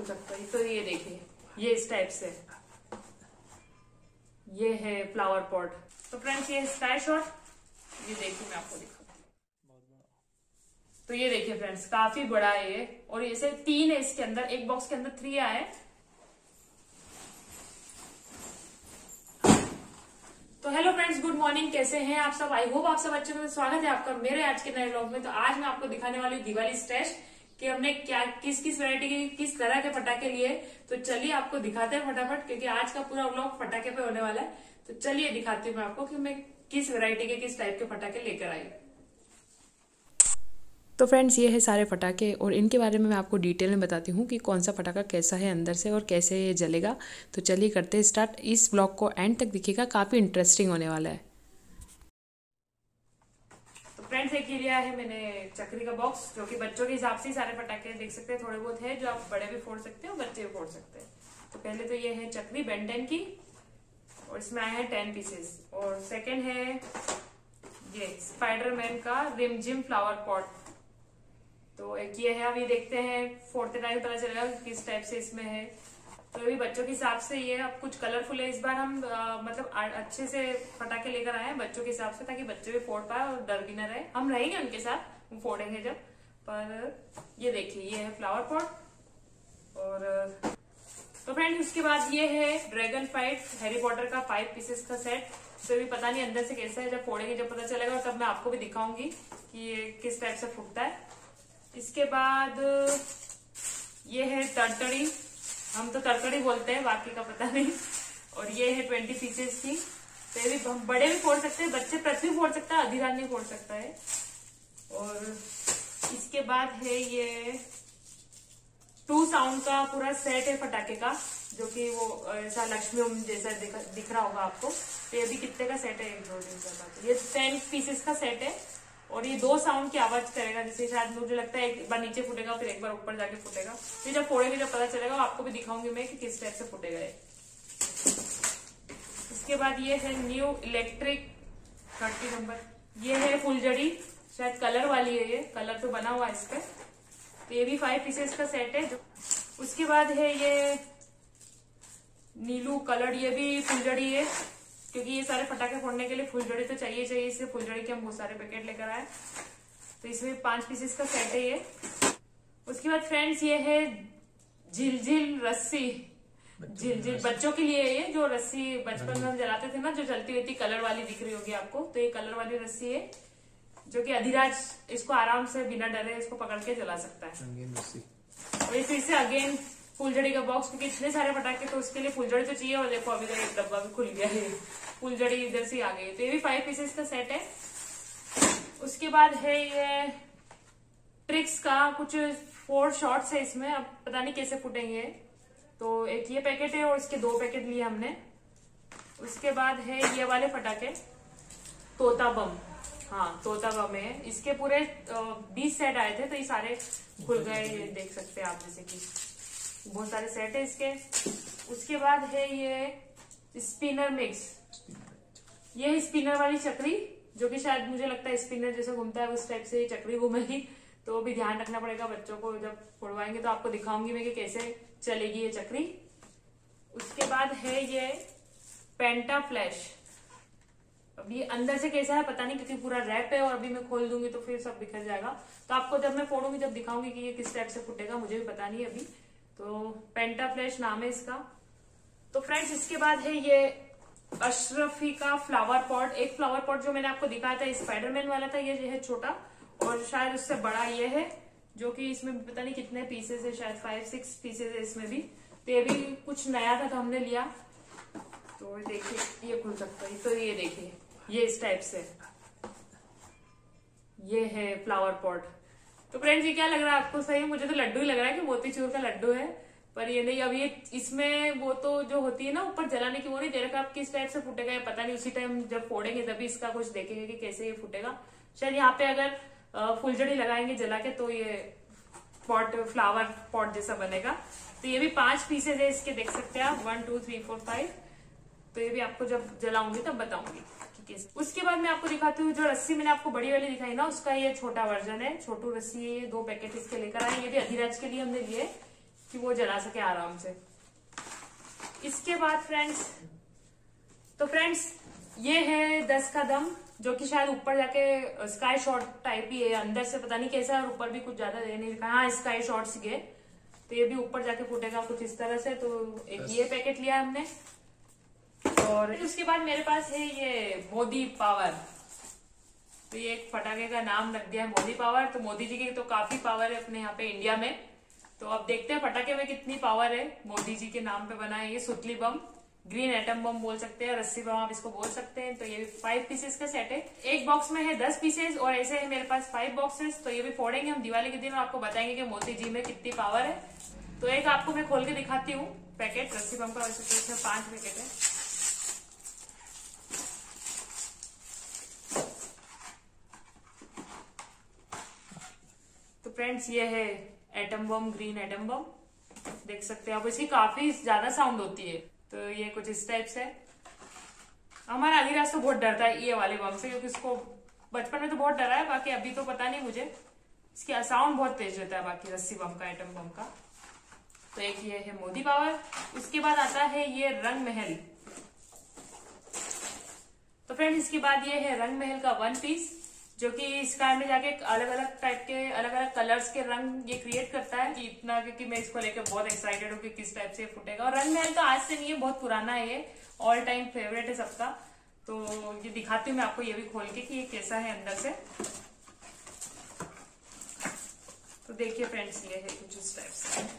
सकता है। तो ये देखिए, ये इस टाइप से, ये है फ्लावर पॉट। तो फ्रेंड्स ये स्काई शॉट, ये देखिए मैं आपको दिखाऊं। तो ये देखिए फ्रेंड्स, काफी बड़ा है ये, और ऐसे 3 है इसके अंदर, एक बॉक्स के अंदर 3 आए। तो हेलो फ्रेंड्स, गुड मॉर्निंग, कैसे हैं आप सब? आई होप आप सब अच्छे होंगे। स्वागत है आपका मेरे आज के नए व्लॉग में। तो आज मैं आपको दिखाने वाली हूँ दिवाली स्टैश कि हमने क्या किस किस वैरायटी के किस तरह के पटाखे लिए। तो चलिए आपको दिखाते हैं फटाफट, क्योंकि आज का पूरा व्लॉग पटाखे पे होने वाला है। तो चलिए दिखाती हूँ मैं आपको कि मैं किस वैरायटी के किस टाइप के पटाखे लेकर आई। तो फ्रेंड्स ये है सारे पटाखे, और इनके बारे में मैं आपको डिटेल में बताती हूँ कि कौन सा पटाखा कैसा है अंदर से और कैसे ये जलेगा। तो चलिए करते हैं स्टार्ट। इस ब्लॉग को एंड तक दिखेगा, काफ़ी इंटरेस्टिंग होने वाला है। तो फ्रेंड्स एक ये लिया है मैंने चक्री का बॉक्स, जो कि बच्चों के हिसाब से सारे पटाखे देख सकते हैं, थोड़े बहुत है जो आप बड़े भी फोड़ सकते हो, बच्चे भी फोड़ सकते हैं। तो पहले तो ये है चक्री बेन 10 की, और इसमें आए हैं 10 पीसेस। और सेकेंड है ये स्पाइडरमैन का रिमझिम फ्लावर पॉट। तो एक ये है, अभी देखते हैं फोड़ते टाइम पता चलेगा किस टाइप से इसमें है। तो अभी बच्चों के हिसाब से ये अब कुछ कलरफुल है। इस बार हम मतलब अच्छे से पटाखे लेकर आए हैं बच्चों के हिसाब से, ताकि बच्चे भी फोड़ पाए और डर भी न रहे। हम रहेंगे उनके साथ, हम फोड़ेंगे जब। पर ये देखिए, ये है फ्लावर पॉट। और तो फ्रेंड्स उसके बाद ये है ड्रैगन फाइट हैरी पॉटर का 5 पीसेस का सेट। तो अभी पता नहीं अंदर से कैसा है, जब फोड़ेंगे जब पता चलेगा, और तब मैं आपको भी दिखाऊंगी कि ये किस टाइप से फूटता है। इसके बाद ये है तड़तड़ी, हम तो तड़तड़ी बोलते हैं, बाकी का पता नहीं। और ये है 20 पीसेस की। तो ये भी हम बड़े भी फोड़ सकते हैं, बच्चे पृथ्वी फोड़ सकता है, आधी रात नहीं फोड़ सकता है। और इसके बाद है ये 2 साउंड का पूरा सेट है पटाखे का, जो कि वो ऐसा लक्ष्मी ओम जैसा दिख रहा होगा आपको। तो ये भी कितने का सेट है, 1-2 दिन का बात है। ये 10 पीसेस का सेट है, और ये 2 साउंड की आवाज करेगा, जैसे शायद मुझे लगता है एक बार नीचे फूटेगा फिर एक बार ऊपर जाके फूटेगा। फिर जब फोड़ेंगे जब पता चलेगा, आपको भी दिखाऊंगी मैं कि किस टाइप से फूटेगा ये। इसके बाद ये है न्यू इलेक्ट्रिक 30 नंबर, ये है फुलझड़ी, शायद कलर वाली है, ये कलर तो बना हुआ है इस पे। तो ये भी 5 पीसेस का सेट है। उसके बाद है ये नीलू कलर, ये भी फुलझड़ी है, क्योंकि ये सारे पटाखे फोड़ने के लिए फुलझड़ी तो चाहिए, इसलिए फुलझड़ी के हम बहुत सारे पैकेट लेकर आए। तो इसमें 5 पीसेस का सेट है ये। उसके बाद फ्रेंड्स ये है झिलझिल रस्सी, झिलझिल बच्चों के लिए, ये जो रस्सी बचपन में हम जलाते थे ना, जो जलती हुई थी, कलर वाली दिख रही होगी आपको। तो ये कलर वाली रस्सी है, जो कि अधिराज इसको आराम से बिना डरे इसको पकड़ के जला सकता है। और फिर से अगेन फुलझड़ी का बॉक्स, क्योंकि इतने सारे पटाखे तो उसके लिए फुलझड़ी तो चाहिए। और देखो अभी तो एक डब्बा भी खुल गया है, फुलझड़ी इधर से आ गई। तो ये भी 5 पीसेस का सेट है। उसके बाद है ये ट्रिक्स का कुछ 4 शॉट्स है इसमें, अब पता नहीं कैसे फूटेंगे। तो एक ये पैकेट है, और इसके 2 पैकेट लिए हमने। उसके बाद है ये वाले पटाखे तोता बम, हाँ तोता बम है। इसके पूरे 20 सेट आए थे, तो ये सारे खुल गए, ये देख सकते हैं आप, जैसे कि बहुत सारे सेट है इसके। उसके बाद है ये स्पिनर मिक्स, ये स्पिनर वाली चक्री, जो कि शायद मुझे लगता है स्पिनर जैसे घूमता है उस टाइप से ये चक्री घूमेगी। तो भी ध्यान रखना पड़ेगा बच्चों को, जब फोड़वाएंगे तो आपको दिखाऊंगी मैं कि कैसे चलेगी ये चक्री। उसके बाद है ये पेंटा फ्लैश, अभी अंदर से कैसा है पता नहीं, क्योंकि पूरा रैप है, और अभी मैं खोल दूंगी तो फिर सब बिखर जाएगा। तो आपको जब मैं फोड़ूंगी जब दिखाऊंगी कि ये किस टाइप से फूटेगा, मुझे भी पता नहीं अभी। तो पेंटा फ्लैश नाम है इसका। तो फ्रेंड्स इसके बाद है ये अशरफी का फ्लावर पॉट। एक फ्लावर पॉट जो मैंने आपको दिखाया था स्पाइडरमैन वाला था, ये है छोटा, और शायद उससे बड़ा ये है, जो कि इसमें पता नहीं कितने पीसेस है, शायद 5-6 पीसेस है इसमें भी। तो ये भी कुछ नया था तो हमने लिया। तो देखिए ये खुल सकता है। तो ये देखिए, ये इस टाइप से, ये है फ्लावर पॉट। तो फ्रेंड्स ये क्या लग रहा है आपको? सही, मुझे तो लड्डू ही लग रहा है कि मोतीचूर का लड्डू है, पर ये नहीं। अब ये इसमें वो तो जो होती है ना ऊपर जलाने की, वो नहीं दे रखा। आप किस टाइप से फूटेगा ये पता नहीं, उसी टाइम जब फोड़ेंगे तभी इसका कुछ देखेंगे कि कैसे ये फूटेगा। शायद यहाँ पे अगर फुलझड़ी लगाएंगे जला के, तो ये पॉट फ्लावर पॉट जैसा बनेगा। तो ये भी 5 पीसेज है इसके, देख सकते हैं आप, 1 2 3 4 5। तो ये भी आपको जब जलाऊंगी तब बताऊंगी। उसके बाद मैं आपको दिखाती हूँ जो रस्सी मैंने आपको बड़ी वाली दिखाई ना, उसका ये छोटा वर्जन है, छोटू रस्सी है। ये 2 पैकेट इसके लेकर आए, ये भी अधिराज के लिए हमने लिए। कि वो जला सके आराम से। इसके बाद फ्रेंड्स ये है 10 का दम, जो कि शायद ऊपर जाके स्काई शॉट टाइप ही है, अंदर से पता नहीं कैसा है, और ऊपर भी कुछ ज्यादा दे नहीं लिखा। हाँ, स्काई शॉट्स के, तो ये भी ऊपर जाके फूटेगा कुछ इस तरह से। तो एक ये पैकेट लिया हमने। और उसके बाद मेरे पास है ये मोदी पावर। तो ये एक पटाखे का नाम रख दिया है मोदी पावर। तो मोदी जी की तो काफी पावर है अपने यहाँ पे इंडिया में। तो अब देखते हैं पटाखे में कितनी पावर है। मोदी जी के नाम पे बना है ये सुतली बम, ग्रीन एटम बम बोल सकते हैं, रस्सी बम आप इसको बोल सकते हैं। तो ये 5 पीसेस का सेट है। एक बॉक्स में है 10 पीसेस और ऐसे है मेरे पास 5 बॉक्सेस। तो ये भी फोड़ेंगे हम दिवाली के दिन, आपको बताएंगे कि मोदी जी में कितनी पावर है। तो एक आपको मैं खोल के दिखाती हूँ पैकेट रस्सी बम का। वैसे तो इसमें 5 पैकेट है। तो फ्रेंड्स ये है atom bomb, green atom bomb, देख सकते हैं आप। इसकी काफी ज्यादा साउंड होती है। तो ये कुछ इस टाइप से। हमारा अधिराज तो बहुत डरता है ये वाले बम से, क्योंकि इसको बचपन में तो बहुत डरा है, बाकी अभी तो पता नहीं मुझे। इसकी साउंड बहुत तेज रहता है बाकी रस्सी बम का, एटम बम का। तो एक ये है मोदी पावर। उसके बाद आता है ये रंग महल। तो फ्रेंड्स इसके बाद ये है रंग महल का 1 पीस, जो कि स्काई में जाके अलग अलग टाइप के अलग अलग कलर्स के रंग ये क्रिएट करता है। इतना क्योंकि मैं इसको लेकर बहुत एक्साइटेड हूँ कि किस टाइप से फूटेगा। और रंग महल तो आज से नहीं है, बहुत पुराना है ये, ऑल टाइम फेवरेट है सबका। तो ये दिखाती हूँ मैं आपको ये भी खोल के कि ये कैसा है अंदर से। तो देखिए फ्रेंड्स ये है कुछ इस टाइप से।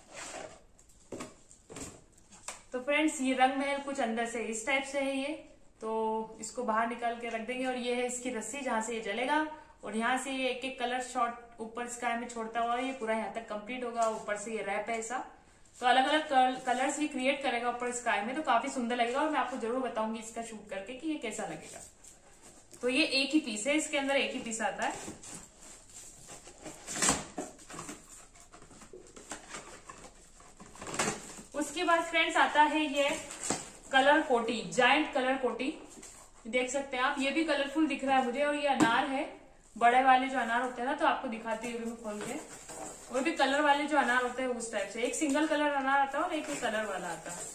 तो फ्रेंड्स ये रंग महल कुछ अंदर से इस टाइप से है ये। तो इसको बाहर निकाल के रख देंगे। और ये है इसकी रस्सी जहां से ये जलेगा। और यहाँ से ये एक एक कलर शॉट ऊपर स्काई में छोड़ता हुआ ये पूरा यहाँ तक कंप्लीट होगा। ऊपर से ये रैप है ऐसा। तो अलग अलग कलर्स ये क्रिएट करेगा ऊपर स्काई में। तो काफी सुंदर लगेगा और मैं आपको जरूर बताऊंगी इसका शूट करके कि ये कैसा लगेगा। तो ये एक ही पीस है, इसके अंदर एक ही पीस आता है। उसके बाद फ्रेंड्स आता है ये कलर कोटी, जायंट कलर कोटी। देख सकते हैं आप, ये भी कलरफुल दिख रहा है मुझे। और ये अनार है, बड़े वाले जो अनार होते हैं ना, तो आपको दिखाती हूँ मैं खोल के। वो भी कलर वाले जो अनार होते हैं उस टाइप से। एक सिंगल कलर अनार आता है और एक कलर वाला आता है।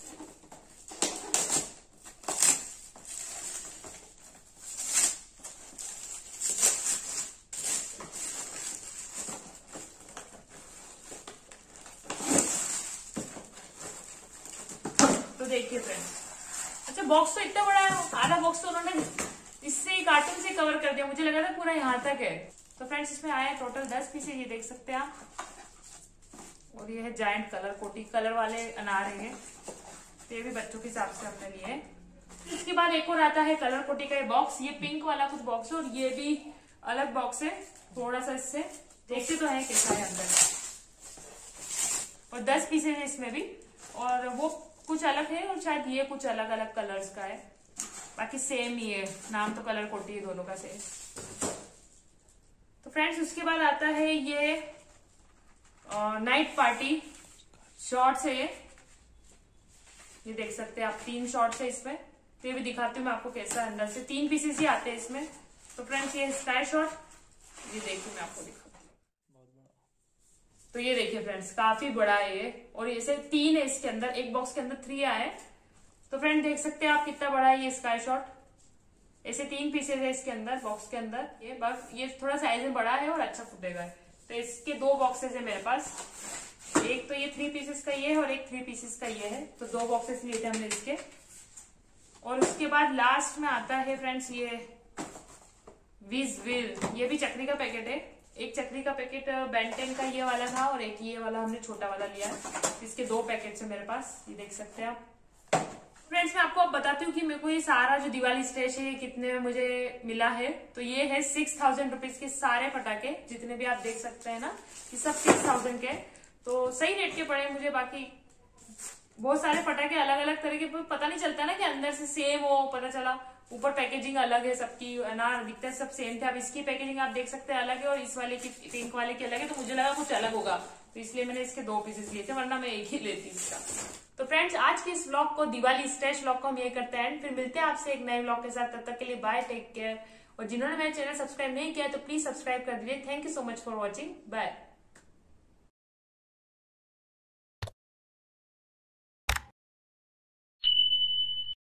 तो देखिए फ्रेंड्स, अच्छा बॉक्स तो इतना बड़ा है, आधा बॉक्स तो उन्होंने इससे कार्टून से कवर कर दिया। मुझे लगा था पूरा यहाँ तक है। तो फ्रेंड्स इसमें आया टोटल 10 पीसेज, ये देख सकते हैं आप। और ये है जायंट कलर कोटी, कलर वाले अनार है ये। तो ये भी बच्चों के हिसाब से हमने लिए है। इसके बाद एक और आता है कलर कोटी का बॉक्स। ये पिंक वाला कुछ बॉक्स है और ये भी अलग बॉक्स है थोड़ा सा इससे। देखते तो है कैसा है अंदर। और 10 पीसेज है इसमें भी। और वो कुछ अलग है और शायद ये कुछ अलग अलग कलर्स का है। बाकी सेम ही है, नाम तो कलर कोटी है दोनों का सेम। तो फ्रेंड्स उसके बाद आता है ये नाइट पार्टी शॉर्ट्स है ये देख सकते हैं आप। 3 शॉर्ट्स है इसमें। तो ये भी दिखाती हूँ मैं आपको कैसा अंदर से। 3 पीसेस ही आते हैं इसमें। तो फ्रेंड्स ये स्काई शॉट, ये देखिए मैं आपको दिखाती हूँ। तो ये देखिए फ्रेंड्स काफी बड़ा है ये। और ये से 3 है इसके अंदर, एक बॉक्स के अंदर 3 आए। तो फ्रेंड देख सकते हैं आप कितना बड़ा है ये स्काई शॉट। ऐसे 3 पीसेज है इसके अंदर बॉक्स के अंदर। ये बस ये थोड़ा साइज में बड़ा है और अच्छा फूटेगा। तो इसके 2 बॉक्सेस है मेरे पास। एक तो ये 3 पीसेस का ये है और एक 3 पीसेस का ये है। तो 2 बॉक्सेस लिए थे हमने इसके। और उसके बाद लास्ट में आता है फ्रेंड्स ये विज विल। ये भी चक्री का पैकेट है। एक चक्री का पैकेट बेंटेन का ये वाला था और एक ये वाला हमने छोटा वाला लिया। इसके 2 पैकेट है मेरे पास, ये देख सकते हैं आप। फ्रेंड्स मैं आपको अब बताती हूँ कि मेरे को ये सारा जो दिवाली स्टेश है कितने में मुझे मिला है। तो ये है 6000 रुपीज के सारे पटाखे, जितने भी आप देख सकते हैं ना, ये सब 6000 के। तो सही रेट के पड़े मुझे। बाकी बहुत सारे पटाखे अलग अलग तरह के, पता नहीं चलता ना कि अंदर से सेम हो, पता चला ऊपर पैकेजिंग अलग है सबकी। अनार दिखता है सब सेम थे। अब इसकी पैकेजिंग आप देख सकते हैं अलग है और इस वाले की, पिंक वाले की अलग है। तो मुझे लगा कुछ अलग होगा, तो इसलिए मैंने इसके 2 पीसेस लिए थे, वरना मैं एक ही लेती इसका। तो फ्रेंड्स आज के इस व्लॉग को, दिवाली स्टेश व्लॉग को हम ये करते हैं। फिर मिलते हैं आपसे एक नए व्लॉग के साथ। तब तक के लिए बाय, टेक केयर। और जिन्होंने मेरा चैनल सब्सक्राइब नहीं किया तो प्लीज सब्सक्राइब कर दीजिए। Thank you so much for watching, bye.